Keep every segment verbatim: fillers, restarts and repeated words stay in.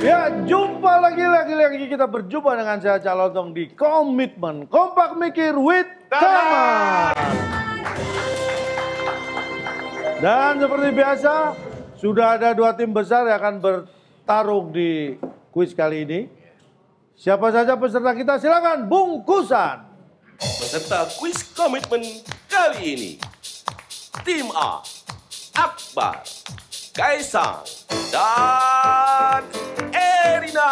Ya, jumpa lagi, lagi, lagi kita berjumpa dengan saya Calotong di Komitmen Kompak Mikir with Tama. Dan seperti biasa, sudah ada dua tim besar yang akan bertarung di kuis kali ini. Siapa saja peserta kita, silakan bungkusan. Peserta kuis komitmen kali ini, tim A, Akbar, Kaisang, dan Erina.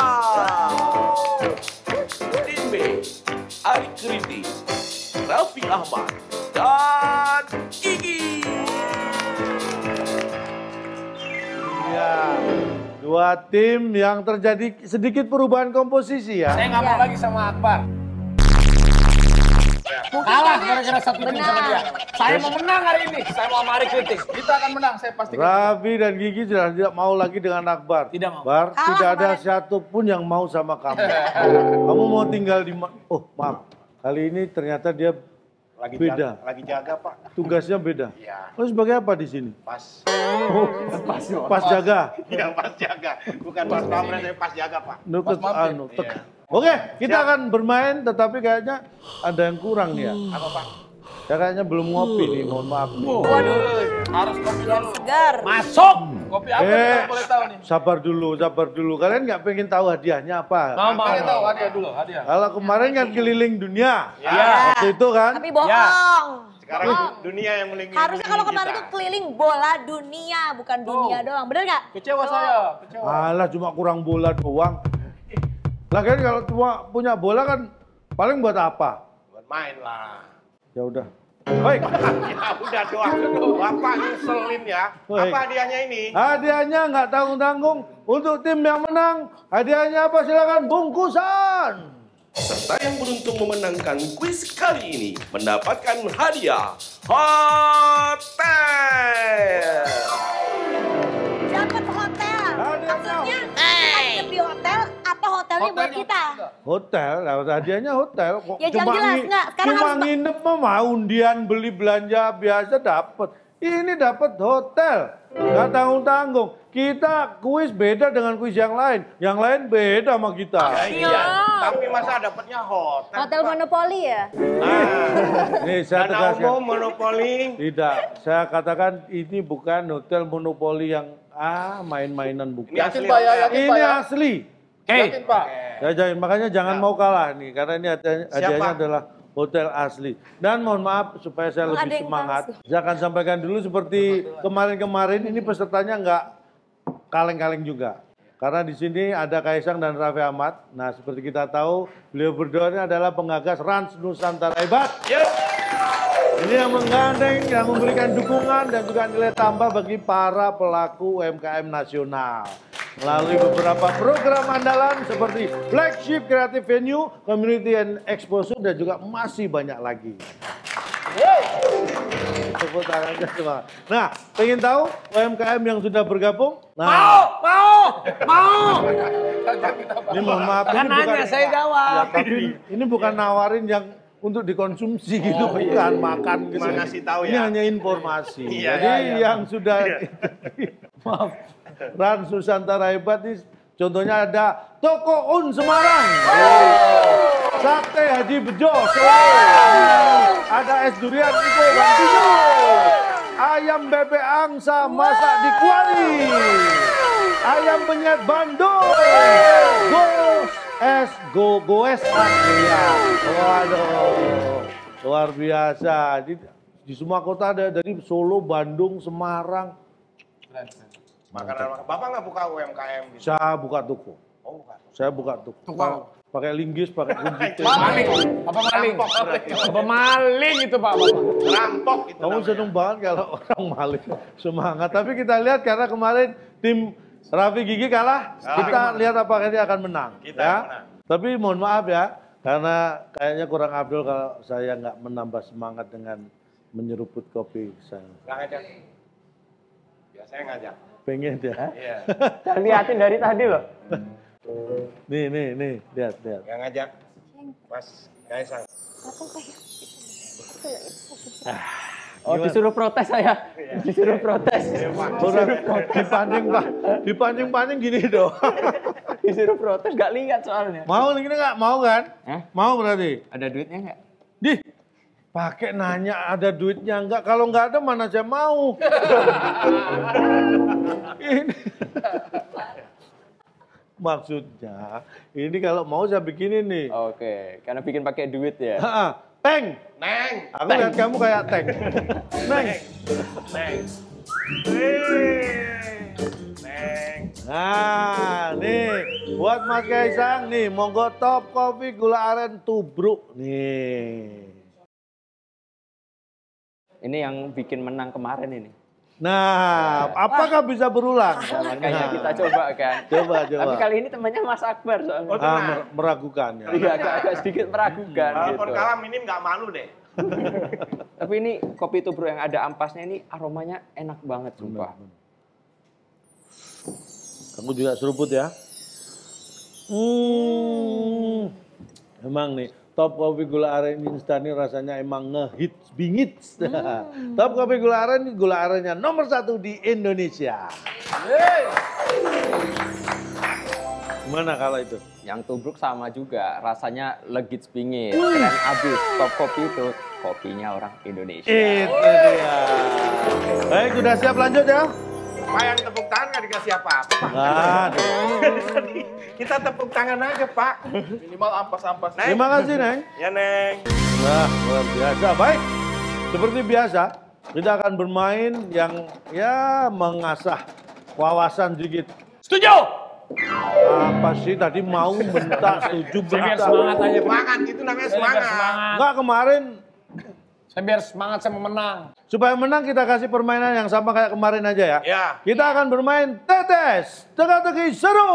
Tim B, Ari Kritik, Raffi Ahmad, dan Gigi. Ya, dua tim yang terjadi sedikit perubahan komposisi ya. Saya nggak mau lagi sama Akbar. Kalah gara-gara satu tim sama dia. Saya mau menang hari ini. Saya mau sama Ari Kritik. Kita akan menang, saya pastikan. Raffi dan Gigi sudah tidak mau lagi dengan Akbar. Tidak mau. Bar, Kalah tidak ada kemarin. satu pun yang mau sama kamu. Kamu mau tinggal di mana? Oh, maaf. Kali ini ternyata dia Lagi beda. jaga, lagi jaga Pak. Tugasnya beda. Iya. Lalu sebagai apa di sini? Pas. Oh, pas, pas jaga. Iya pas jaga. Bukan pas pamret, saya pas jaga Pak. Nukut, mampir. anu, tek. Iya. Oke, kita Siap. akan bermain, tetapi kayaknya ada yang kurang nih ya. Apa Pak? Ya kayaknya belum ngopi nih, mohon maaf. nih. Waduh, harus kopi Biar dulu. segar. Masuk. Kopi apa Eh, kita boleh tahu nih? sabar dulu, sabar dulu. Kalian nggak pengen tahu hadiahnya apa? Mau mau tahu hadiah dulu, hadiah. Kalau kemarin kan keliling dunia. Iya. Waktu itu kan. Tapi bohong. Ya. Sekarang Bohong. dunia yang melingkupi Harusnya kalau kemarin kita. tuh keliling bola dunia, bukan dunia Oh. doang. Bener nggak? Kecewa saya, kecewa. Alah cuma kurang bola doang. Lah kan kalau cuma punya bola kan paling buat apa? Buat main lah. Ya udah. Baik. Ya udah doang. Bapak ngeselin ya. Baik. Apa hadiahnya ini? Hadiahnya nggak tanggung-tanggung. Untuk tim yang menang, hadiahnya apa? Silakan bungkusan. Peserta yang beruntung memenangkan kuis kali ini mendapatkan hadiah hotel. Dapat hotel. Hadiahnya Maksudnya kita nginep di hotel atau hotelnya buat Hotelnya kita? Hotel, lah hadiahnya hotel. Kok Ya, jangan jelas, ngi- nggak. Sekarang cuma harus- nginep mah mau undian beli belanja biasa dapat. Ini dapat hotel, nggak tanggung-tanggung. Kita kuis beda dengan kuis yang lain. Yang lain beda sama kita. Ya, iya. Tapi masa dapatnya hotel? Hotel Pak? monopoli ya? Nah, Nih saya Dana tegaskan. umum monopoli. Tidak, saya katakan ini bukan hotel monopoli yang ah main-mainan bukan. Ini Yakin asli Pak ya, hotel. yakin Pak Ini ya? asli. Yakin Pak. Ya, jangan, makanya jangan Ya. mau kalah nih, karena ini hadiahnya, hadiahnya Siapa? adalah hotel asli. Dan mohon maaf supaya saya Oh, ada lebih yang semangat, palsu. saya akan sampaikan dulu seperti kemarin-kemarin ini pesertanya nggak kaleng-kaleng juga. Karena di sini ada Kaisang dan Raffi Ahmad. Nah, seperti kita tahu, beliau berdua ini adalah penggagas Rans Nusantara Hebat. Ya. Ini yang menggandeng, yang memberikan dukungan dan juga nilai tambah bagi para pelaku U M K M nasional. Melalui beberapa program andalan seperti Flagship Creative Venue, Community and Exposure, dan juga masih banyak lagi. Tepuk tangannya semua. Nah, pengen tahu U M K M yang sudah bergabung? Nah, Mau, mau, mau. ini mohon maaf. Kan ini bukan- nanya, saya jawab. Ya, tapi ini bukan nawarin yang untuk dikonsumsi gitu, bukan makan gitu. Cuma ngasih tahu Ini ya. hanya informasi. Iya, Jadi iya, iya. yang sudah, maaf, Rans Nusantara Hebat ini, contohnya ada Toko Un Semarang, Sate Haji Bejo, Solo. Ada es durian Iko Bantijo, ayam bebek angsa masak di kuali, ayam penyet Bandung, Gos es go goes ya. Waduh, luar biasa. Di, di semua kota ada, dari Solo, Bandung, Semarang. Makanan, Bapak nggak buka U M K M gitu? Saya buka toko. Oh, bukan. Saya buka toko. Toko. Pakai linggis, pakai kunci. Maling. Apa maling? Rampok berarti. Apa maling itu Pak? Bapak? Rampok itu Kamu namanya. seneng banget kalau orang maling. Semangat. Tapi kita lihat karena kemarin tim Raffi Gigi kalah, Kalah. kita lihat apakah dia akan menang. Kita ya. yang menang. Tapi mohon maaf ya, karena kayaknya kurang Abdul kalau saya nggak menambah semangat dengan menyeruput kopi saya. Nggak ngajak. Biasanya ngajak. Pengen ya. Iya. Liatin dari tadi loh. Nih, nih, nih, lihat, lihat. Nggak ngajak. Mas Kaisang. Oh, disuruh protes saya. Disuruh protes. Orang dipancing, Pak. Dipancing-pancing gini doang. Disuruh protes, nggak lihat soalnya. Mau gini nggak? Mau kan? Hah? Mau berarti? Ada duitnya nggak? Di, pakai nanya ada duitnya enggak? Kalau nggak ada mana saya mau. Ini. Maksudnya, ini kalau mau saya bikinin nih. Oke, karena bikin pakai duit ya. Ha-ha. Tank. Neng. Aku lihat kamu kayak tank. Neng. Neng. Hei. Neng. Nah, nih buat Mas Kaisang nih, monggo top kopi gula aren tubruk nih. Ini yang bikin menang kemarin ini. Nah, apakah bisa berulang? Nah, makanya kita coba kan. Coba, coba. Tapi kali ini temannya Mas Akbar soalnya. Oh, Ah, mer- meragukan ya. Iya, agak, agak sedikit meragukan Walaupun gitu. kalah minim nggak malu deh. Tapi ini kopi tubruk yang ada ampasnya ini aromanya enak banget sumpah. Aku juga seruput ya. Hmm, emang nih top kopi gula aren instan ini rasanya emang ngehits bingits. Hmm. Top kopi gula aren, gula arennya nomor satu di Indonesia. Gimana kalau itu? Yang tubruk sama juga, rasanya legit bingit. Keren abis, top kopi itu kopinya orang Indonesia. Itu dia. Baik, udah siap lanjut ya? Pak yang tepuk tangan nggak dikasih apa-apa, Pak. Aduh. Kita tepuk tangan aja, Pak. Minimal ampas-ampas. Neng. Terima kasih, Neng. Ya, Neng. Nah, luar biasa. Baik, seperti biasa, kita akan bermain yang ya mengasah wawasan sedikit. Setuju. Apa sih tadi mau bentak, setuju, Saya biar bentak. semangat aja. Pak. Semangat, itu namanya Saya biar semangat. semangat. Enggak, kemarin Saya biar semangat saya mau menang. supaya menang kita kasih permainan yang sama kayak kemarin aja ya. Ya. Kita akan bermain tetes, teka-teki seru.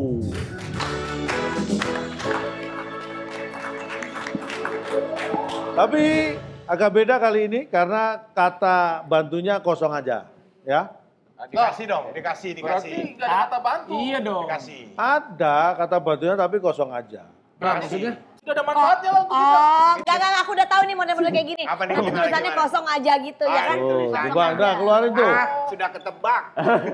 Tapi agak beda kali ini karena kata bantunya kosong aja, ya. Nah, dikasih dong, dikasih, dikasih. Berarti nggak ada kata bantu. Iya dong. Dikasih. Ada kata bantunya tapi kosong aja. Nah, maksudnya? Sudah ada manfaatnya lah untuk kita. Oh, enggak, enggak, aku udah tahu nih model-model kayak gini. Apa nih? Nanti Gimana, tulisannya gimana? kosong aja gitu ya kan. Ah, Oh, tulisan. coba Anda keluarin tuh. Ah, sudah ketebak.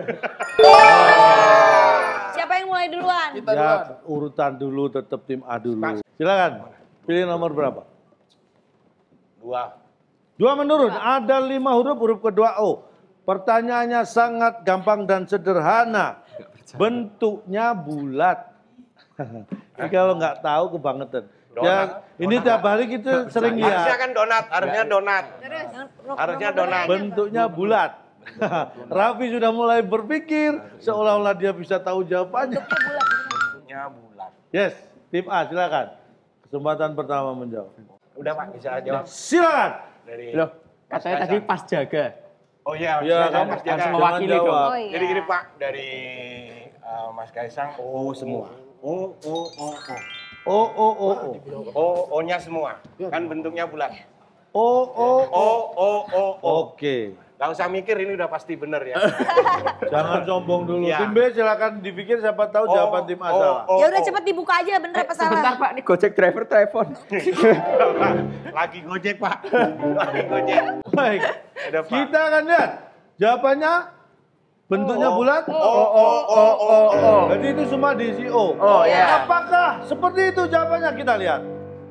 Siapa yang mulai duluan? Kita duluan. Ya, urutan dulu tetap tim A dulu. Silakan. Pilih nomor berapa? Dua. Dua menurun. Ada lima huruf, huruf kedua O. Pertanyaannya sangat gampang dan sederhana. Bentuknya bulat. Ini kalau nggak tahu kebangetan. Ya, ini tiap hari kita sering Harusnya lihat. kan donat, harusnya donat. Harusnya donat. Bentuknya bulat. Raffi sudah mulai berpikir seolah-olah dia bisa tahu jawabannya. Bentuknya bulat. Yes, tim A silakan. Kesempatan pertama menjawab. Udah, Pak, bisa jawab. Silakan. Dari Loh, katanya tadi pas jaga. Oh iya, Ya, silakan, kamu Mas Jaga. harus mewakili jangan dong. jawab. Oh iya. Jadi gini, Pak, dari uh, Mas Kaisang, O semua. O, O, O, O. O, O, O, O. O, O-nya semua. Kan bentuknya bulat. O, O, O. O, O, O, O. Oke. Gak usah mikir, ini udah pasti bener ya. Jangan sombong dulu. Iya. Tim B silakan dipikir siapa tahu O, jawaban tim A O, salah. O, Ya udah O. cepet dibuka aja bener apa Sebentar salah. Pak, ini Gojek driver telepon. Lagi gojek, Pak. Lagi gojek. Baik. Udah, Pak. Kita akan lihat jawabannya bentuknya bulat. O, O, O, O, O. Jadi itu semua diisi O. Oh, ya. Apakah seperti itu jawabannya? Kita lihat.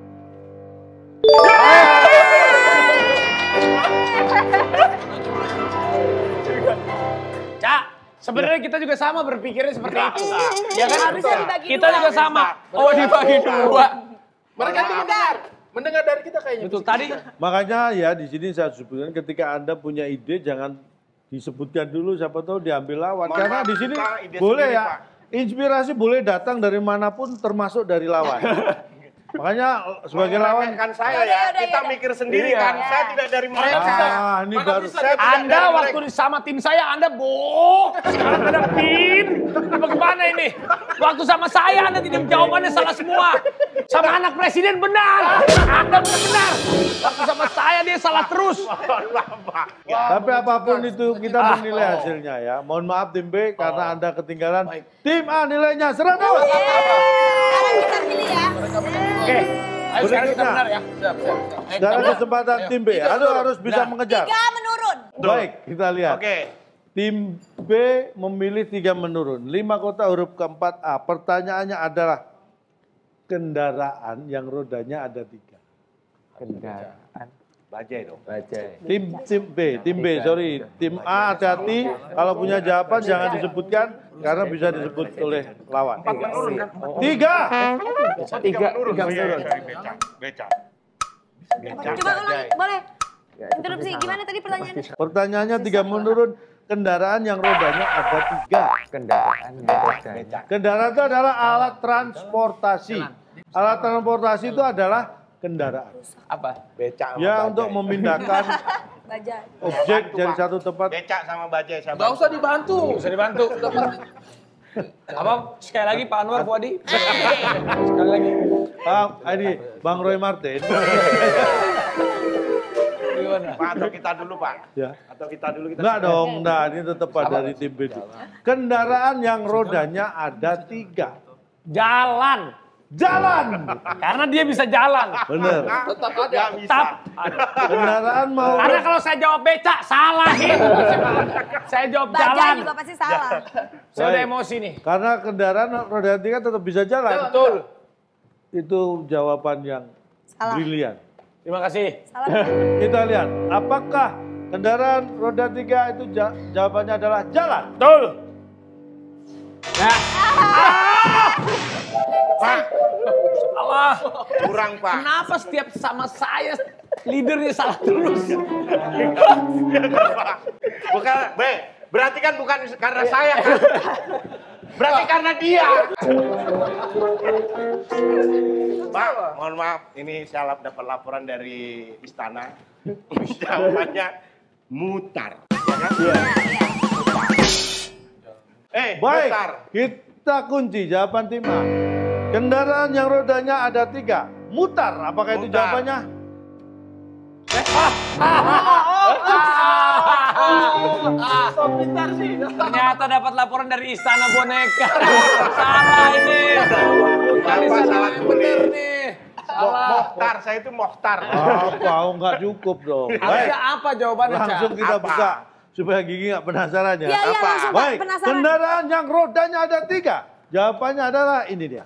Cak, sebenarnya kita juga sama berpikirnya seperti itu. Ya kan? Harusnya dibagi Kita dua. juga sama. Oh, dibagi dua. Mereka tuh mendengar. Mendengar dari kita kayaknya. Betul. Tadi Makanya ya di sini saya sebutkan ketika Anda punya ide jangan disebutkan dulu siapa tahu diambil lawan. Mohon Karena maaf, di sini Pak, ide boleh sendiri, ya. Pak. Inspirasi boleh datang dari manapun termasuk dari lawan. Makanya sebagai lawan kan saya Yaudah, ya, yaudah, kita yaudah. mikir sendiri Iya. kan. Saya tidak dari mereka. Ah, ini baru Saya tidak Anda dari waktu mereka. sama tim saya, Anda bohong. Sekarang Anda pin. Bagaimana ini? Waktu sama saya, Anda tidak jawabannya salah semua. Sama anak presiden benar. Anda benar-benar. Waktu sama saya, dia salah terus. Tapi apapun itu kita menilai hasilnya ya. Mohon maaf tim B karena Anda ketinggalan. Tim A nilainya seratus. Sekarang kita pilih ya. Oke, Ayo sekarang kita Berikutnya. benar ya. Siap, siap, siap. Ayo, Sekarang kita kesempatan benar. tim B. Ayo. Aduh, harus bisa Nah. mengejar. Tiga menurun. Baik, kita lihat. Oke. Tim B memilih tiga menurun. Lima kota huruf keempat A. Pertanyaannya adalah kendaraan yang rodanya ada tiga. Kendaraan. Bajai dong. Bajai. Tim tim B, tim B, sorry. Tim A hati-hati. Kalau punya jawaban jangan disebutkan karena bisa disebut oleh lawan. Empat menurun kan? Tiga. Tiga, tiga menurun. Beca. Beca. Coba ulang, boleh. Interupsi, gimana tadi pertanyaannya? Pertanyaannya tiga menurun. Kendaraan yang rodanya ada tiga. Kendaraan yang rodanya. Kendaraan itu adalah alat transportasi. Alat transportasi itu adalah kendaraan. Apa? Beca sama Ya bajai. untuk memindahkan Bajai. objek dari satu tempat. Beca sama bajai sama. Gak usah dibantu. Gak usah dibantu. Apa? Sekali lagi Pak Anwar, Fuadi. Sekali lagi. Ah, ini Bang Roy Martin. Gimana? Pak, atau kita dulu Pak? Ya. Atau kita dulu kita. Enggak dong, nah ini tetap ada dari tim B. Kendaraan yang rodanya ada tiga. Jalan. Jalan. Karena dia bisa jalan. Bener. Tetap ada. Gak bisa. Tetap. Kendaraan mau. Karena kalau saya jawab becak, salah itu. Saya jawab Bajai jalan. juga pasti salah. Saya udah Baik. emosi nih. Karena kendaraan roda tiga tetap bisa jalan. Betul. Itu jawaban yang Salah. brilian. Terima kasih. Salah. Kita lihat, apakah kendaraan roda tiga itu ja- jawabannya adalah jalan? Betul. Nah. Pak, Salah. kurang Pak. Kenapa setiap sama saya leadernya salah terus? Bukan, B. Berarti kan bukan karena saya kan. Berarti karena dia. Pak, mohon maaf. Ini saya lap- dapat laporan dari istana. Jawabannya mutar. Ya kan? Eh, Baik, mutar. kita kunci jawaban tim A. Kendaraan yang rodanya ada tiga, mutar. Apakah itu Mutar. jawabannya? Ternyata dapat laporan dari istana boneka. Salah ini. Bukan Apa istana salah yang tulis? bener nih. Mo- Salah. Mohtar, saya itu Mohtar. Apa? Oh, nggak cukup dong. Baik, Harusnya apa jawabannya, Cak? langsung kita Apa? buka supaya Gigi nggak penasaran ya. Iya, iya, Apa? langsung Pak, Baik, penasaran. kendaraan yang rodanya ada tiga. Jawabannya adalah ini dia.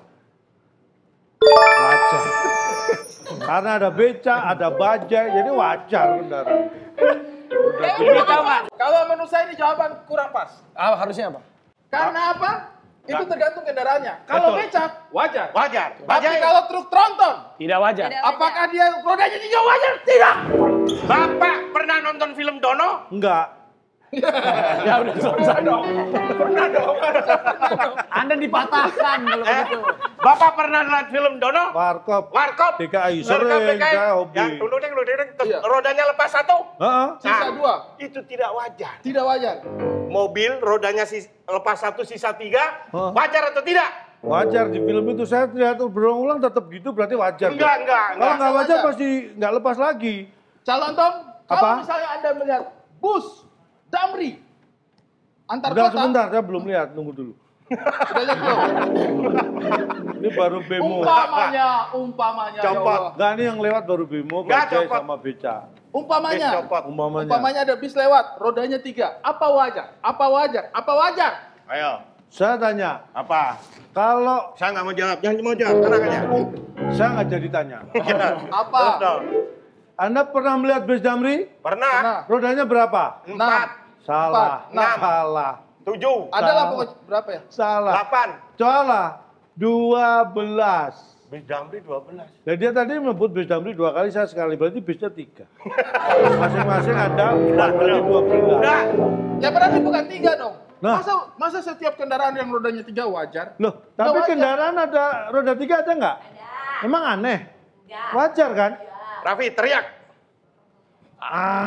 Wajar. Karena ada beca, ada bajai, jadi wajar kendaraan. Ini tahu nggak? Kalau menurut saya ini jawaban kurang pas. Ah, harusnya apa? Karena apa? Itu tergantung kendaraannya. Kalau Betul. becak, wajar. Wajar. Tapi Bajai. kalau truk tronton, Tidak wajar. Tidak. apakah dia rodanya tiga wajar? Tidak. Bapak pernah nonton film Dono? Enggak. Ya udah selesai dong. Pernah dong. Anda dipatahkan kalau Eh, begitu. Bapak pernah lihat film Dono? Warkop. Warkop. D K I, Warkop sering, D K I. saya hobi. Yang dulu deng, dulu deng, terus Iya. rodanya lepas satu. Heeh. Sisa Nah, dua. Itu tidak wajar. Tidak wajar. Mobil rodanya sis- lepas satu sisa tiga, Hah? wajar atau tidak? Wajar di film itu saya lihat berulang-ulang tetap gitu berarti wajar. Enggak, dong. enggak, Kalau enggak. nggak wajar Wajar. pasti nggak lepas lagi. Calon Tom, Apa? kalau misalnya Anda melihat bus Damri antar Udah kota, sebentar, saya belum lihat, nunggu dulu. sudah lihat belum? Ini baru bemo. Umpamanya, umpamanya, ya Copot. Allah. Enggak, ini yang lewat baru bemo, Nggak, bajai copot. sama beca. Umpamanya, Bis copot. Umpamanya. umpamanya ada bis lewat, rodanya tiga. Apa wajar? Apa wajar? Apa wajar? Ayo, Saya tanya, apa? kalau Saya nggak mau jawab, jangan mau jawab, tenang aja. saya nggak jadi tanya. Apa? Terus dong. Anda pernah melihat bis Damri? Pernah? Nah, Rodanya berapa? Empat, Salah. Empat, enam. Salah. tujuh, adalah Salah. pokoknya berapa ya? Salah. delapan. Salah. dua belas. Bis Damri dua belas. Dan dia tadi menyebut bis Damri dua kali, saya sekali. Berarti bisnya tiga. Masing-masing ada empat, berarti dua belas. Udah. Ya berarti bukan tiga dong. Nah. Masa masa setiap kendaraan yang rodanya tiga wajar? Loh, tapi wajar. kendaraan ada roda tiga ada nggak? Ada. Emang aneh? Wajar kan? Raffi, teriak. Ah.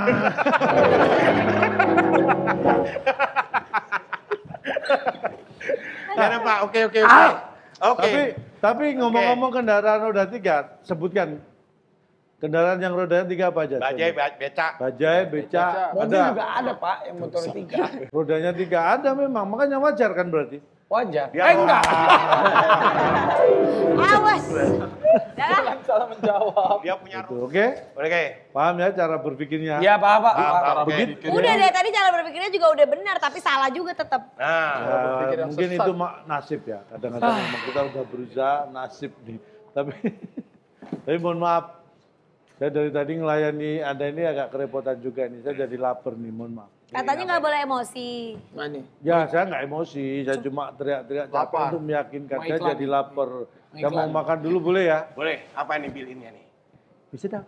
Jangan Pak, oke oke oke. Oke. Tapi tapi ngomong-ngomong kendaraan roda tiga, sebutkan kendaraan yang rodanya tiga apa aja? Bajai, ba- becak. Bajai, beca, Mobil ada. juga ada, Pak, yang motornya tiga. Rodanya tiga ada memang, makanya wajar kan berarti? Wajar. Ya. Eh, enggak. Awas. Dah. salah menjawab. Dia punya Itu, oke? Oke. Paham ya cara berpikirnya? Iya, Pak, Pak. Paham, paham, oke. Begitu. Udah deh, tadi cara berpikirnya juga udah benar, tapi salah juga tetap. Nah, Ya, berpikir yang mungkin sesat. itu mak nasib ya. Kadang-kadang Ah. memang kita udah berusaha nasib nih. Tapi, tapi mohon maaf. Saya dari tadi ngelayani Anda ini agak kerepotan juga nih. Saya jadi lapar nih, mohon maaf. Katanya nggak boleh emosi. Mana? Ya, saya nggak emosi. Saya cuma teriak-teriak capek Lapar. untuk meyakinkan. Mau Saya iklan. jadi lapar. Saya mau iklan. makan dulu boleh ya? boleh. Apa ini bill-innya nih? Bisa dah.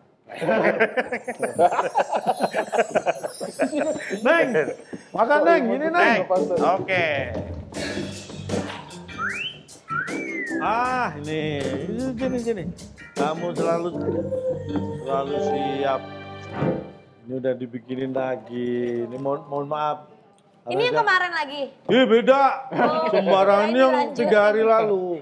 Neng, makan Neng, ini Neng. Oke. Ah, ini, ini gini gini. Kamu selalu selalu siap. Ini udah dibikinin lagi. Ini mohon, mohon maaf. Ini yang kemarin lagi. Ih beda. Oh, Sembarang ini yang lanjut. tiga hari lalu.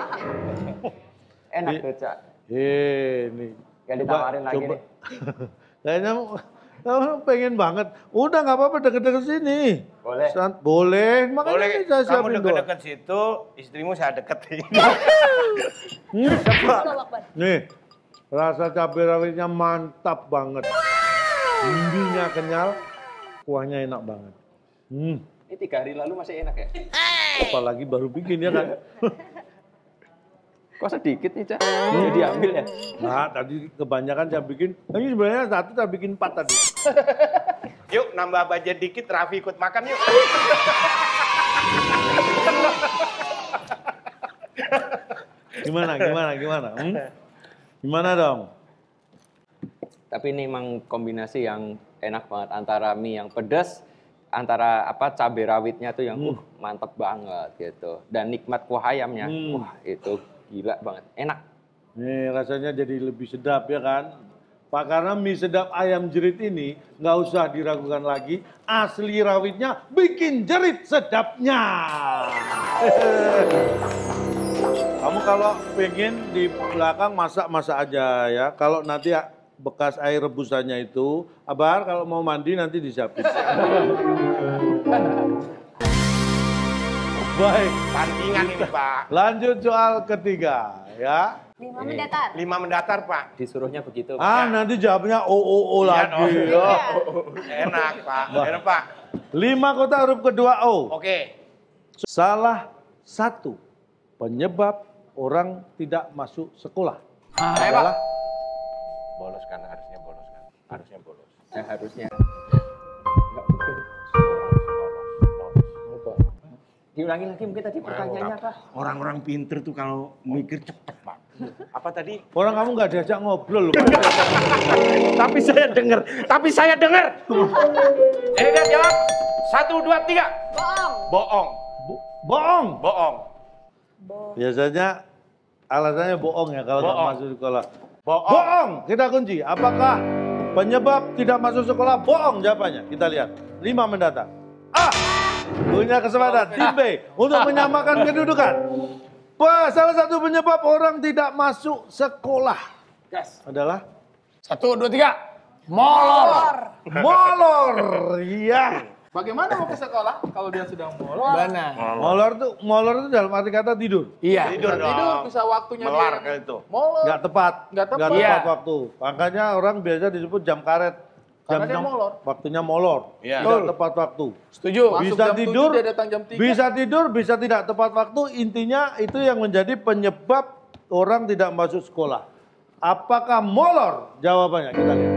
Enak Di- tuh, Cak. Eh, ini. Kayak ditawarin lagi nih. Kayaknya kamu pengen banget. Udah nggak apa-apa deket-deket sini. Boleh. Sant- boleh. Makanya Boleh. ini saya Kamu siapin doang. deket-deket situ, istrimu saya deketin. Hmm, Allahu Akbar. nih, rasa cabai rawitnya mantap banget. Bumbunya kenyal, kuahnya enak banget. Hmm, Ini tiga hari lalu masih enak ya? apalagi baru bikin ya kan? Kok sedikit nih, Cak? Jadi diambil ya? Nah, tadi kebanyakan saya bikin. Ini sebenarnya satu saya bikin empat tadi. Yuk, nambah budget dikit, Raffi ikut makan yuk. Gimana, gimana, gimana? Hmm? Gimana dong? Tapi ini emang kombinasi yang enak banget antara mie yang pedas, antara apa cabai rawitnya tuh yang uh mantep banget gitu. Dan nikmat kuah ayamnya, Hmm. wah itu gila banget, enak. Nih rasanya jadi lebih sedap ya kan? Pak, karena mie sedap ayam jerit ini nggak usah diragukan lagi, asli rawitnya bikin jerit sedapnya. Kamu kalau pengen di belakang masak-masak aja ya. Kalau nanti ya, bekas air rebusannya itu, Abar kalau mau mandi nanti disiapin. Baik, Tandingan ini, Pak. lanjut soal ketiga ya. Lima mendatar. Lima mendatar, Pak. Disuruhnya begitu. Ah, nanti jawabnya o o o Iya lagi. dong. Ya. Enak, Pak. Enak, Pak. Lima kota huruf kedua O. Oke. Salah satu penyebab orang tidak masuk sekolah Ayo, adalah Bolos kan, harusnya bolos kan. Harusnya bolos. Ya, harusnya. Diulangi lagi mungkin tadi pertanyaannya apa? Orang-orang pinter tuh kalau mikir cepet, Pak. Apa tadi? orang kamu nggak diajak ngobrol loh. Pak. Tapi saya dengar. Tapi saya dengar. Ini dia jawab. Satu, dua, tiga. Bohong. Bohong. Bo- bohong. Bohong. Biasanya alasannya bohong ya kalau nggak Bohong. masuk sekolah. Bohong. Bohong. Kita kunci. Apakah penyebab tidak masuk sekolah bohong? Jawabannya kita lihat. Lima mendatang. A. Punya kesempatan tim B untuk menyamakan kedudukan. Wah, salah satu penyebab orang tidak masuk sekolah Gas. adalah Satu, dua, tiga. Molor. molor. Iya. Bagaimana mau ke sekolah kalau dia sedang molor? Benar. Molor tuh, molor itu dalam arti kata tidur. Iya. Tidur dong. Tidur bisa waktunya Melar dia. kayak itu. Molor. Nggak tepat. Nggak tepat. Iya. waktu. Makanya orang biasa disebut jam karet. Karena Jam- dia molor. Waktunya molor. Iya. Tidak tepat waktu. Setuju. Masuk Bisa jam tidur, tujuh, dia datang jam tiga. bisa tidur, bisa tidak tepat waktu. Intinya itu yang menjadi penyebab orang tidak masuk sekolah. Apakah molor? Jawabannya kita lihat.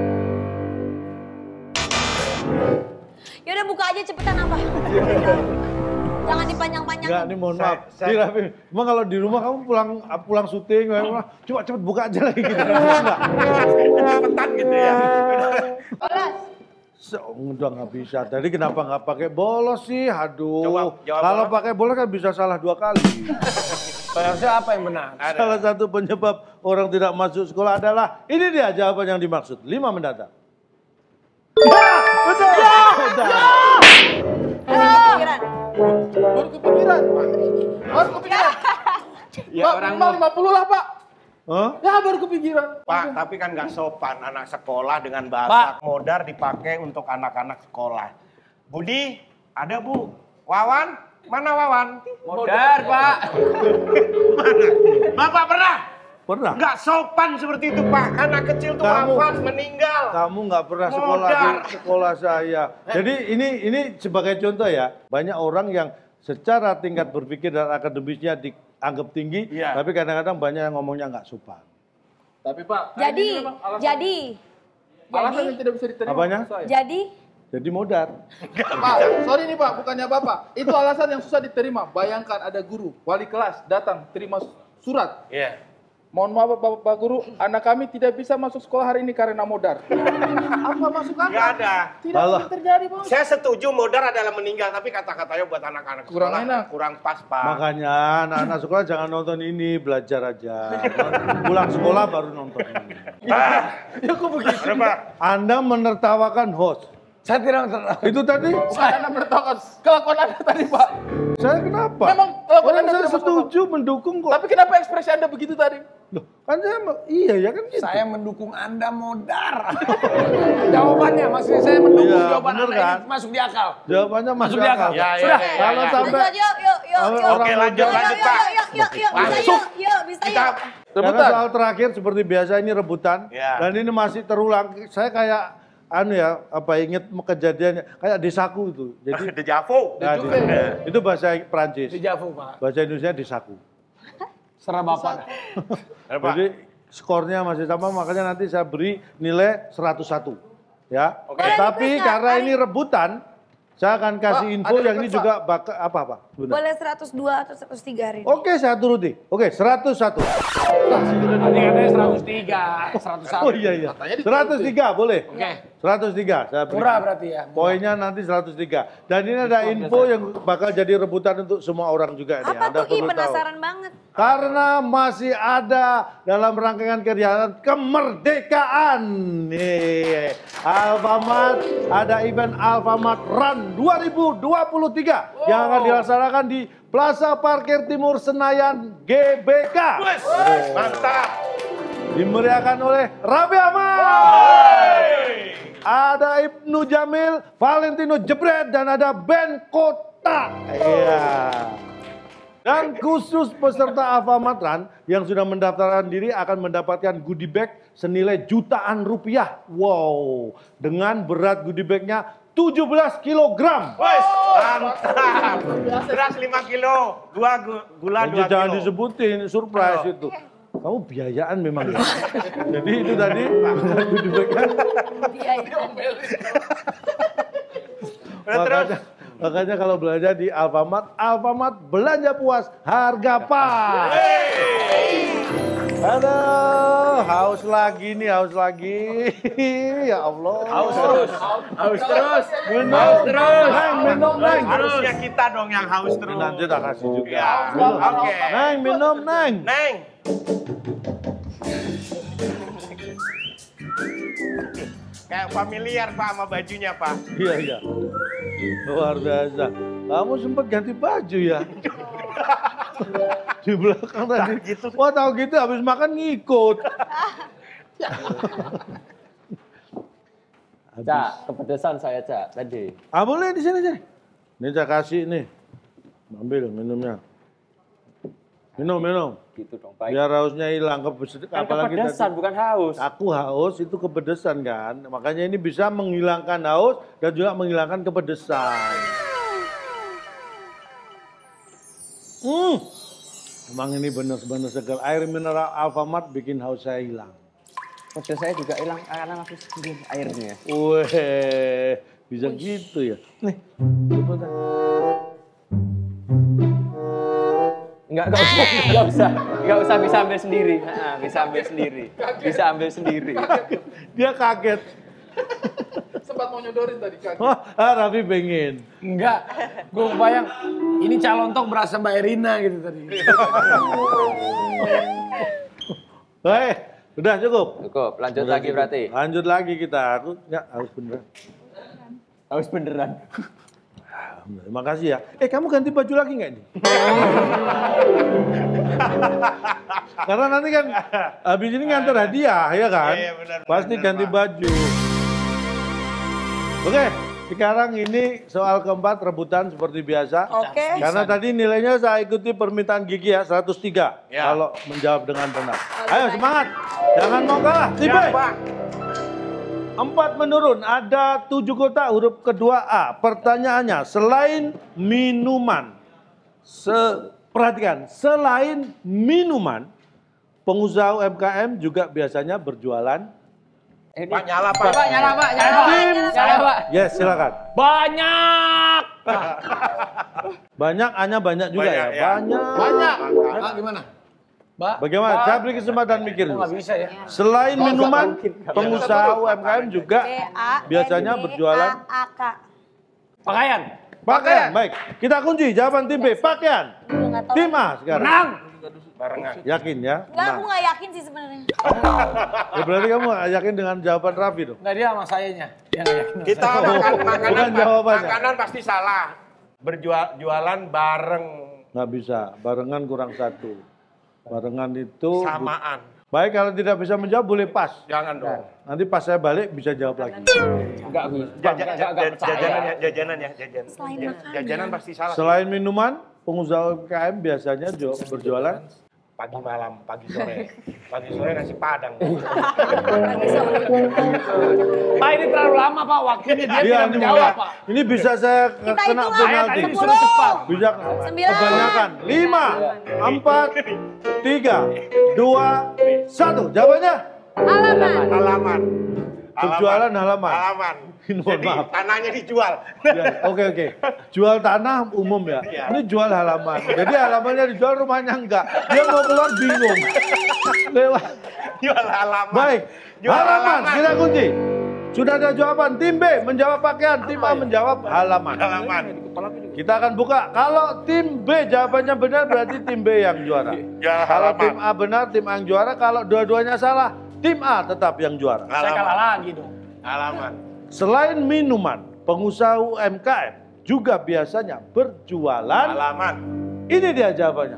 Yaudah buka aja cepetan apa. Jangan dipanjang-panjangin. Enggak, ini mohon maaf. Saya- Di Raffi, emang kalau di rumah kamu pulang pulang syuting, pulang, coba cepet buka aja lagi gitu. Enggak. Cepetan gitu ya. Bolos. So, udah nggak bisa. Tadi kenapa nggak pakai bolos sih? Aduh. Coba, jawab Kalau bolos. pakai bolos kan bisa salah dua kali. Harusnya apa yang benar? Ada. Salah satu penyebab orang tidak masuk sekolah adalah ini dia jawaban yang dimaksud. Lima mendatang. Ya, betul. Betul. Kepikiran. Baru kepikiran. Baru kepikiran. Ya Pak, orang minimal mau lima puluh lah, Pak. Hah? Ya baru kepikiran. Pak, tapi kan nggak sopan anak sekolah dengan bahasa modar dipakai untuk anak-anak sekolah. Budi, ada Bu. Wawan, mana Wawan? modar, Pak. Bapak pernah? Pernah. Nggak sopan seperti itu Pak. Anak kecil tuh Kamu- wafat meninggal. Kamu nggak pernah sekolah di Modar. sekolah saya. Jadi ini ini sebagai contoh ya, banyak orang yang secara tingkat berpikir dan akademisnya dianggap tinggi, Iya. tapi kadang-kadang banyak yang ngomongnya nggak sopan. Tapi Pak, Jadi, ini memang alasan, jadi, alasan jadi, yang tidak bisa diterima Apanya? menurut saya. jadi, Jadi modar. Pak, sorry nih Pak, bukannya Bapak. Itu alasan yang susah diterima. Bayangkan ada guru, wali kelas datang terima surat. Iya. Mohon maaf Bapak, Bapak Guru, anak kami tidak bisa masuk sekolah hari ini karena modar. Apa masuk akal? Nggak ada. Tidak Malah. mungkin terjadi, Bos. Saya setuju modar adalah meninggal, tapi kata-katanya buat anak-anak Kurang sekolah enak. kurang pas Pak. Makanya anak-anak sekolah jangan nonton ini, belajar aja. Pulang sekolah baru nonton ini. Ya kok begitu? Ada Pak. Anda menertawakan host. Saya tidak tertawa. Itu tadi, Saya Anda bertawakan kelakuan Anda tadi, Pak. saya kenapa? Memang kelakuan Orang Anda saya tidak masuk setuju, mendukung kok. Tapi kenapa ekspresi Anda begitu tadi? Loh, kan saya, iya ya kan gitu. Saya mendukung Anda modar. Jawabannya, maksudnya saya mendukung Iya, jawaban bener Anda kan? ini masuk di akal. Jawabannya masuk Masuk di akal. akal. Ya, ya, Sudah. ya, ya, Kalau ya. sampai lanjut, yuk, yuk, yuk, Oke, yuk. Oke, lanjut, Yuk, lanjut yuk, Pak. yuk, yuk, yuk, bisa Masuk. yuk, yuk, bisa Kita yuk. Karena Rebutan. soal terakhir seperti biasa ini rebutan Ya. dan ini masih terulang. Saya kayak anu ya, apa inget kejadiannya kayak desaku itu. Jadi Dejavu. nah, Dejuve. di- itu bahasa Prancis. Di Javu, Pak. Bahasa Indonesia desaku. Serah Bapak. Ada Pak. Jadi skornya masih sama, makanya nanti saya beri nilai seratus satu. Ya. Oke. Tapi Boleh karena request ini rebutan, saya akan kasih Pak, info ada yang ini request, juga bakal apa apa. Sebentar. Boleh seratus dua atau seratus tiga hari ini. Oke, saya turuti. Oke, seratus satu. Tadi katanya seratus tiga, seratus satu. Oh iya iya. Katanya dituruti. seratus tiga boleh. Oke. seratus tiga saya beri. Murah berarti ya. Poinnya nanti seratus tiga. Dan ini ada info yang bakal jadi rebutan untuk semua orang juga ini. Apa Anda tuh? Ih, perlu tahu. penasaran banget. Karena masih ada dalam rangkaian kegiatan kemerdekaan. Nih, Alfamart, ada event Alfamart Run dua ribu dua puluh tiga yang akan dilaksanakan di Plaza Parkir Timur Senayan G B K. Wes, mantap. Dimeriahkan oleh Raffi Ahmad. Ada Ibnu Jamil, Valentino Jebret, dan ada Ben Kota. Iya. Dan khusus peserta Alfamart Run yang sudah mendaftarkan diri akan mendapatkan goodie bag senilai jutaan rupiah. Wow, dengan berat goodie bagnya tujuh belas kilogram. Wes, mantap. Beras lima kilo, dua gu- gula dua Jangan kilo. disebutin, surprise itu. Kamu biayaan memang ya. Jadi itu tadi goodie bagnya. Iya, iya. Udah, terus. Makanya, makanya kalau belanja di Alfamart, Alfamart belanja puas, harga pas. Aduh, haus lagi nih, haus lagi. Ya Allah. Haus terus. Haus terus. Minum, Haus terus. Neng, minum, Neng. Harusnya kita dong yang haus terus. Nanti tak kasih juga. Ya, Minum. oke. Neng, minum, Neng. Neng. Kayak familiar Pak sama bajunya Pak. Iya, iya. Luar biasa. Kamu sempat ganti baju ya? Di belakang tadi. gitu. Wah, tahu gitu habis makan ngikut. Cak, kepedesan saya Cak tadi. Ah, boleh di sini sini. Ini saya kasih nih. Ambil minumnya. Minum, minum. Gitu dong, baik. Biar hausnya hilang. Kepes- Kan apalagi kepedesan, tadi- bukan haus. Aku haus itu kepedesan kan. Makanya ini bisa menghilangkan haus dan juga menghilangkan kepedesan. Hmm. Emang ini benar-benar segar. Air mineral Alfamart bikin haus saya hilang. Pedes saya juga hilang karena aku sedih airnya. Weh, bisa gitu ya. Nih, coba. Enggak, enggak usah, enggak usah, enggak usah bisa ambil sendiri. Nah, bisa ambil sendiri, bisa ambil sendiri. Dia kaget. Sempat mau nyodorin tadi kaki. Wah, ah, Raffi pengen. Enggak. Gue bayang ini calontok berasa Mbak Erina gitu tadi. Hei, udah cukup. Cukup, lanjut Udah lagi cukup. berarti. Lanjut lagi kita. Aku ya harus beneran. Haus beneran. Terima kasih ya. Eh, kamu ganti baju lagi nggak ini? Karena nanti kan habis ini ngantar hadiah, ya kan? Iya, iya, benar, Pasti benar, ganti Pak. baju. Oke, Sekarang ini soal keempat rebutan seperti biasa. Oke. Karena tadi nilainya saya ikuti permintaan Gigi ya, seratus tiga. Ya. Kalau menjawab dengan benar. Ayo semangat. Jangan mau kalah. Tim B. Ya, Pak. Empat menurun, ada tujuh kota huruf kedua A. Pertanyaannya, selain minuman, se perhatikan, selain minuman, pengusaha U M K M juga biasanya berjualan. Pak nyala Pak. Pak, nyala Pak, nyala Pak. Tim, Nyala Pak. yes silakan. Banyak. Banyak, hanya banyak juga Banyak, ya. ya. Banyak. Banyak. Pak gimana? Mbak. Bagaimana? Saya beri kesempatan mikir dulu. Nggak bisa ya. Selain minuman, pengusaha U M K M juga B A biasanya berjualan A K. Pakaian. pakaian. Baik, kita kunci jawaban tim B, pakaian. Gue nggak tahu. Tim A sekarang. Menang. Barengan. Yakin ya? Enggak, aku Menang. nggak yakin sih sebenarnya. Ya, berarti kamu nggak yakin dengan jawaban Raffi dong? Nggak, dia sama sayanya. Dia nggak yakin. Kita makan makanan, Bukan jawabannya. makanan pasti salah. Berjual jualan bareng, Nggak bisa, barengan kurang satu. Barengan itu... samaan. Baik, kalau tidak bisa menjawab boleh pas. Jangan dong. Nanti pas saya balik bisa jawab lagi. Enggak bisa. Jajan, Enggak, enggak, enggak percaya. jajanan ya, jajanan ya, jajan. Selain Ja- makanan. Jajanan pasti salah. Selain minuman, pengusaha U M K M biasanya ju- berjualan Pagi malam, pagi sore. Pagi sore nasi padang. Pak, ini terlalu lama Pak waktunya. Dia Iya, tidak ini menjawab mulai. Pak. Ini bisa saya Kita kena hitung penalti. Tadi disuruh cepat. Bisa Sembilan. kebanyakan. Lima, empat, tiga, dua, satu. Jawabannya Halaman. Halaman. berjualan halaman. Halaman. Mohon Jadi maaf. tanahnya dijual. Ya, Oke oke. Jual tanah umum ya. Iya. Ini jual halaman. Jadi halamannya dijual, rumahnya enggak. Dia mau keluar bingung. Lewat. Jual halaman. Baik. Jual Halaman. Kita kunci. Sudah ada jawaban. Tim B menjawab pakaian. Tim A menjawab halaman. Halaman. Kita akan buka. Kalau tim B jawabannya benar berarti tim B yang juara. Ya, Kalau halaman. tim A benar, tim A yang juara. Kalau dua-duanya salah, tim A tetap yang juara. Saya kalah lagi dong. Halaman. Selain minuman, pengusaha U M K M juga biasanya berjualan. Halaman. Ini dia jawabannya.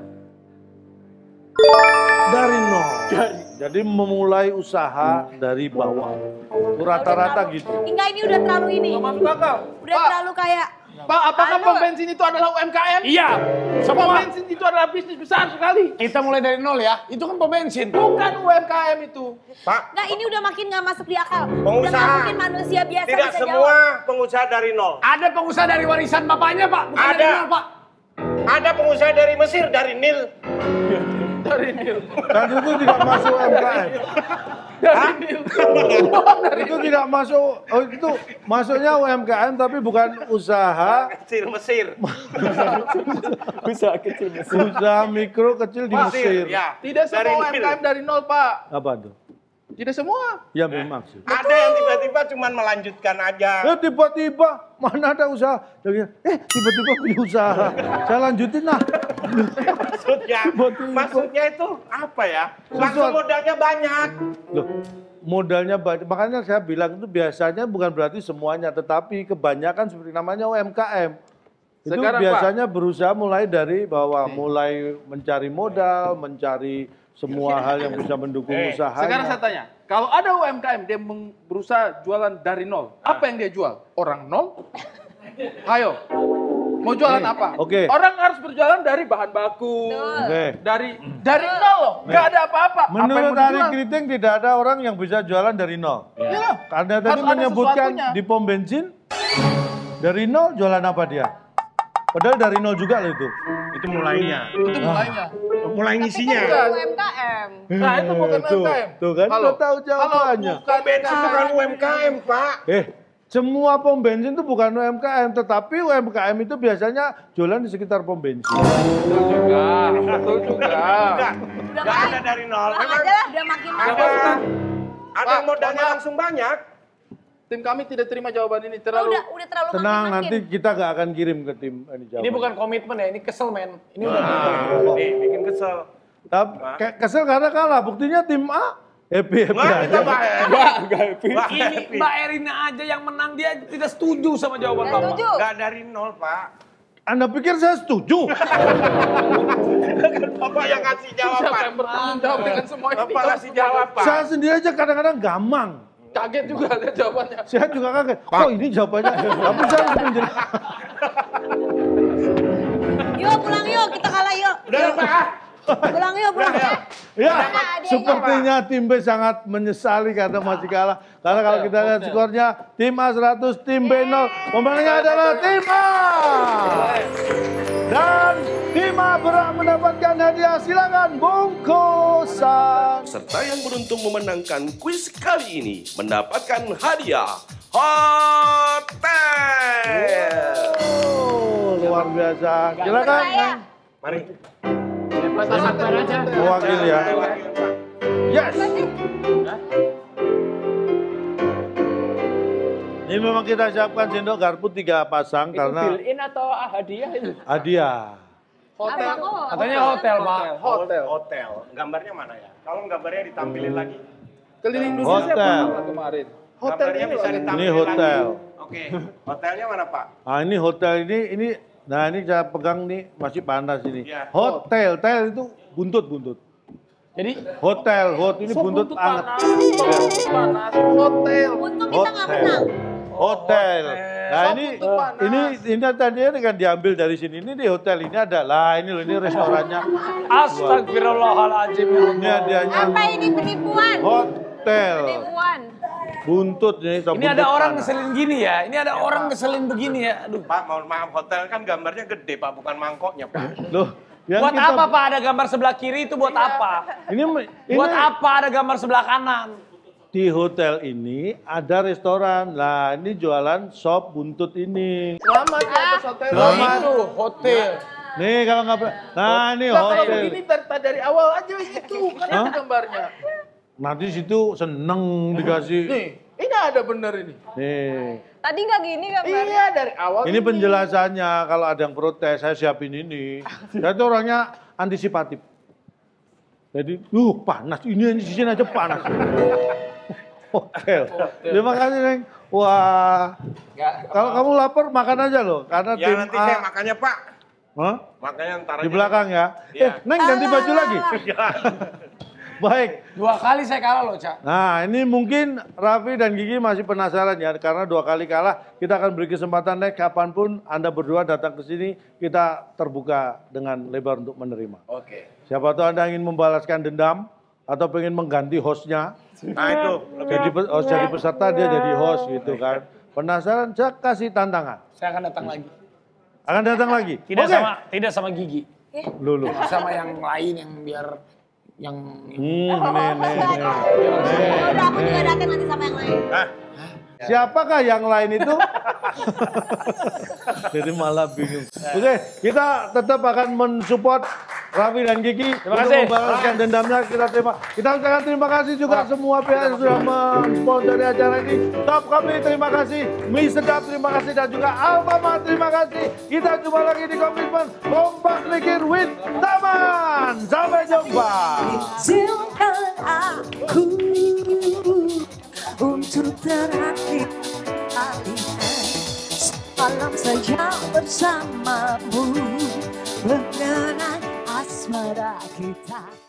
Dari nol. Jadi memulai usaha dari bawah. Rata-rata gitu. Enggak, ini udah terlalu ini. Masuk akal. Udah Pak, terlalu kayak. Pak, apakah Halo. pom bensin itu adalah U M K M? Iya. Pom Semua. bensin itu adalah bisnis besar sekali. Kita mulai dari nol ya. Itu kan pom bensin. Bukan U M K M itu. Pak, Enggak, ini udah makin nggak masuk di akal. Udah Pengusaha. nggak mungkin manusia biasa tidak bisa semua jawab. pengusaha dari nol. Ada pengusaha dari warisan bapaknya Pak. Bukan Ada. dari nol Pak. Ada pengusaha dari Mesir, dari Nil. Dari Nil. Dan itu tidak masuk U M K M. Dari Nil. Itu tidak masuk. Oh itu masuknya U M K M tapi bukan usaha. Kecil Mesir. Usaha kecil besar. Usaha mikro kecil di Mesir. Ya. Tidak Dari semua U M K M Nil. dari nol, Pak. Apa tuh? Tidak semua. Ya memang sih. Ada yang tiba-tiba cuma melanjutkan aja. Eh tiba-tiba mana ada usaha? Dia bilang, eh tiba-tiba punya usaha. Saya lanjutin lah. Maksudnya, Tiba-tiba. maksudnya itu apa ya? Langsung Sesuatu. modalnya banyak. Loh, modalnya banyak. Makanya saya bilang itu biasanya bukan berarti semuanya, tetapi kebanyakan seperti namanya U M K M. Itu Sekarang, biasanya berusaha mulai dari bawah, mulai mencari modal, mencari semua hal yang bisa mendukung Eh, usahanya. Sekarang saya tanya, kalau ada U M K M dia meng- berusaha jualan dari nol, apa yang dia jual? Orang nol? Ayo, mau jualan apa? Oke. Orang harus berjualan dari bahan baku, Oke. dari dari nol loh, nggak ada apa-apa. Apa yang Menurut mau Ari dijual? Kriting tidak ada orang yang bisa jualan dari nol. Iya. Anda tadi Harus ada menyebutkan sesuatunya. di pom bensin dari nol jualan apa dia? Padahal dari nol juga loh itu. Itu mulainya. Itu mulainya. Mulai ngisinya. Bukan. U M K M. Nah itu bukan Tuh, U M K M. tuh kan, udah tahu jawabannya. Kalau bukan Bensin bukan U M K M, Pak. Eh, semua pom bensin itu bukan U M K M, tetapi U M K M itu biasanya jualan di sekitar pom bensin. Betul juga, betul juga. Enggak, Udah enggak makin. ada dari nol. Ulang Memang aja lah, udah makin ada, masuk. ada Pak, modalnya Pak. langsung banyak. Tim kami tidak terima jawaban ini Oh, terlalu. udah, udah terlalu Tenang, makin. nanti kita gak akan kirim ke tim ini jawaban. Ini bukan komitmen ya, ini kesel men. Ini udah Nah, nih, bikin kesel. Tapi kayak kesel karena kalah. Buktinya tim A happy happy Nah, kita aja. baik. Enggak, enggak happy. Wah, Ini happy. Mbak Erina aja yang menang, dia tidak setuju sama jawaban Nggak Bapak. setuju. Enggak dari nol, Pak. Anda pikir saya setuju? Bapak yang ngasih Siapa yang jawaban. bertanggung jawab dengan semua ini? Bapak ngasih jawab, Pak. Saya sendiri aja kadang-kadang gampang. Kaget juga lihat jawabannya. Saya juga kaget. Kok ini jawabannya? Tapi saya harus menjelaskan. Yuk pulang yuk, kita kalah yuk. Udah ya, Pak. Pulang yuk, pulang. Ya, Mana hadiahnya, sepertinya tim B sangat menyesali karena masih kalah. Karena kalau kita lihat skornya, tim A seratus, tim B nol. Pemenangnya adalah tim A. Dan tim A berhak mendapatkan hadiah. Silakan bungkusan. Peserta yang beruntung memenangkan kuis kali ini mendapatkan hadiah hotel. Oh, luar biasa. Silakan. Saya. Mari. Mewakil ya. Yes. Ini memang kita siapkan sendok garpu tiga pasang karena Built-in atau hadiah itu? hadiah. Hotel. Apa kok? Katanya hotel, Pak. Hotel. Hotel. Gambarnya mana ya? Kalau gambarnya ditampilin lagi. Keliling dunia Hotel. siapa kemarin? Hotel Gambarnya bisa lagi. ditampilin Ini hotel. lagi. Oke. Hotelnya mana, Pak? Nah ini hotel ini, ini, nah ini saya pegang nih masih panas ini. Iya. Hotel, tel itu buntut-buntut. Jadi Hotel, hot ini buntut anget. Panas. Hotel. Untung kita nggak Hotel. menang. Hotel. Nah Sop ini, buntut panas. ini, ini tadinya kan diambil dari sini. Ini di hotel ini ada lah. Ini loh, ini restorannya. astagfirullahaladzim. Ini hadiahnya Apa ini penipuan? hotel. Penipuan. Buntut ini. Ini ada orang ngeselin gini ya. Ini ada orang ngeselin begini ya. Aduh. Pak, mohon maaf, hotel kan gambarnya gede, Pak, bukan mangkoknya, Pak. Loh, yang Buat kita- apa Pak ada gambar sebelah kiri itu buat apa? Ini, ini Buat apa ada gambar sebelah kanan? di hotel ini ada restoran. Nah, ini jualan sop buntut ini. Selamat ya atas hotel. Selamat. Itu hotel. Nih kalau nggak, nah ini Nah, kalau hotel. begini dari, dari awal aja itu kan ada Hah? gambarnya. Nanti situ seneng dikasih. Nih, ini ada bener ini. Nih, Tadi nggak gini gambarnya. Iya dari awal. ini penjelasannya. Kalau ada yang protes, saya siapin ini. Saya itu orangnya antisipatif. Jadi, uh panas. Ini di sini aja panas. Hotel. Terima kasih, Neng. Wah, kalau kamu lapar makan aja loh. Karena Ya tim nanti A. saya makannya, Pak. Hah? Makanya ntar Di aja. belakang ya. Iya. Eh, Neng ganti baju lagi. Baik. Dua kali saya kalah loh, Cak. Nah, ini mungkin Raffi dan Gigi masih penasaran ya, karena dua kali kalah. Kita akan beri kesempatan next kapanpun Anda berdua datang ke sini, kita terbuka dengan lebar untuk menerima. Oke. Siapa tahu Anda ingin membalaskan dendam atau pengen mengganti hostnya. Nah, itu. Jadi pe- host jadi peserta, dia jadi host gitu kan. Penasaran, saya kasih tantangan. Saya akan datang lagi. Akan datang lagi. Tidak Oke. sama tidak sama Gigi. Lulu. Sama yang lain yang biar yang Hmm, nih, nih, nih. Ya udah aku juga datang nanti sama yang lain. Nah, Siapakah yang lain itu? Jadi malah bingung. Oke, kita tetap akan mensupport Raffi dan Gigi Terima untuk kasih. membalaskan dendamnya. Kita terima. Kita ucapkan terima kasih juga semua pihak yang sudah mensponsori acara ini. Top Kopi terima kasih, Mie Sedap terima kasih, dan juga Alfamart terima kasih. Kita jumpa lagi di Komitmen Kompak Mikir with Taman. Sampai jumpa. Izinkan aku untuk terakhir kalinya semalam saja bersamamu mengenang asmara kita.